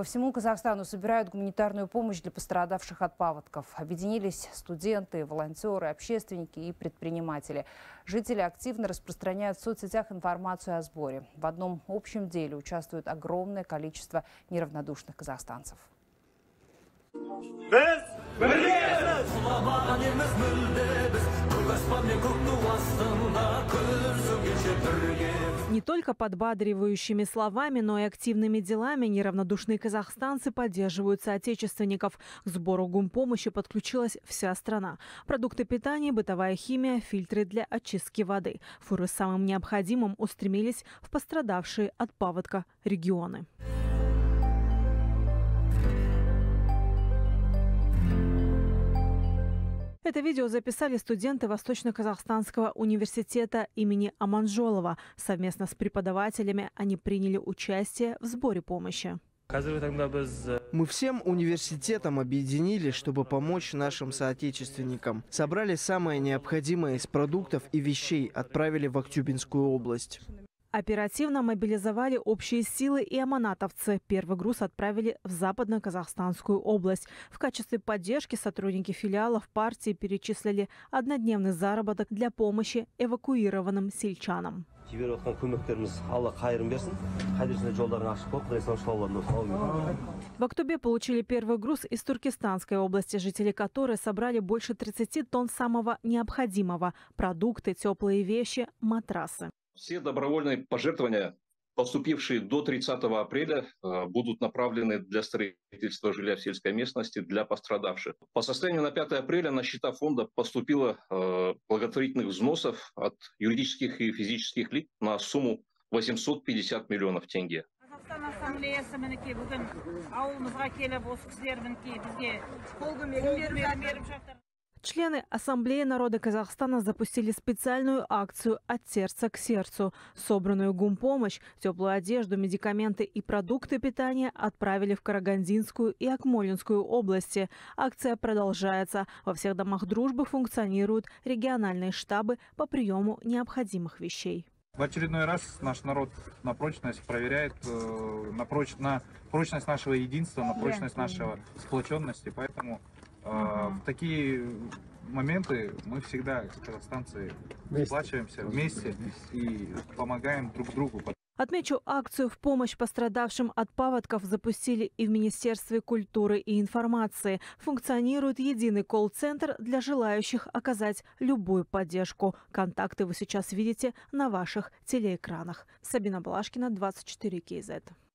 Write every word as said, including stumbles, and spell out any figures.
По всему Казахстану собирают гуманитарную помощь для пострадавших от паводков. Объединились студенты, волонтеры, общественники и предприниматели. Жители активно распространяют в соцсетях информацию о сборе. В одном общем деле участвует огромное количество неравнодушных казахстанцев. Не только подбадривающими словами, но и активными делами неравнодушные казахстанцы поддерживают соотечественников. К сбору гумпомощи подключилась вся страна. Продукты питания, бытовая химия, фильтры для очистки воды. Фуры с самым необходимым устремились в пострадавшие от паводка регионы. Это видео записали студенты Восточно-Казахстанского университета имени Аманжолова. Совместно с преподавателями они приняли участие в сборе помощи. Мы всем университетам объединились, чтобы помочь нашим соотечественникам. Собрали самое необходимое из продуктов и вещей, отправили в Актюбинскую область. Оперативно мобилизовали общие силы и аманатовцы. Первый груз отправили в Западно-Казахстанскую область. В качестве поддержки сотрудники филиалов партии перечислили однодневный заработок для помощи эвакуированным сельчанам. В Актубе получили первый груз из Туркестанской области, жители которой собрали больше тридцати тонн самого необходимого – продукты, теплые вещи, матрасы. Все добровольные пожертвования, поступившие до тридцатого апреля, будут направлены для строительства жилья в сельской местности для пострадавших. По состоянию на пятое апреля на счета фонда поступило благотворительных взносов от юридических и физических лиц на сумму восемьсот пятьдесят миллионов тенге. Члены Ассамблеи народа Казахстана запустили специальную акцию «От сердца к сердцу». Собранную гумпомощь, теплую одежду, медикаменты и продукты питания отправили в Карагандинскую и Акмолинскую области. Акция продолжается. Во всех домах дружбы функционируют региональные штабы по приему необходимых вещей. В очередной раз наш народ на прочность проверяет, э, на, проч, на прочность нашего единства, на прочность нашей сплоченности. Поэтому э, в такие моменты мы всегда, казахстанцы, сплачиваемся вместе и помогаем друг другу. Отмечу, акцию в помощь пострадавшим от паводков запустили и в Министерстве культуры и информации. Функционирует единый колл-центр для желающих оказать любую поддержку. Контакты вы сейчас видите на ваших телеэкранах. Сабина Балашкина, двадцать четыре кей зет.